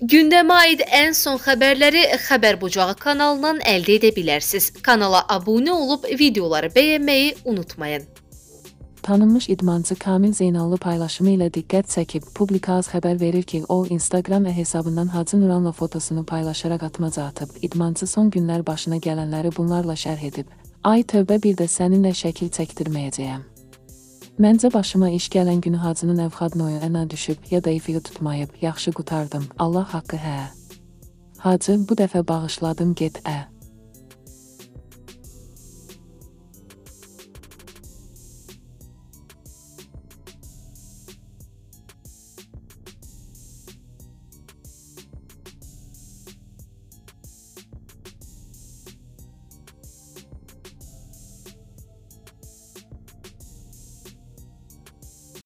Gündəmə aid ən son xəbərləri Xəbər Bucağı kanalından əldə edə bilərsiniz. Kanala abunə olub videoları bəyənməyi unutmayın. Tanınmış idmançı Kamil Zeynallı paylaşımı ilə diqqət çəkib. Publikaz xəbər verir ki, o Instagram hesabından Hacı Nuranla fotosunu paylaşaraq atmaca atıb. İdmançı son günlər başına gələnləri bunlarla şərh edib. Ay tövbə, bir də səninlə şəkil çəkdirməyəcəyəm. Məncə başıma iş gələn günü Hacının əvxadnoyu ənə düşüb, ya da ifiyi tutmayıb, yaxşı qutardım. Allah haqqı hə. Hacı, bu dəfə bağışladım, get ə.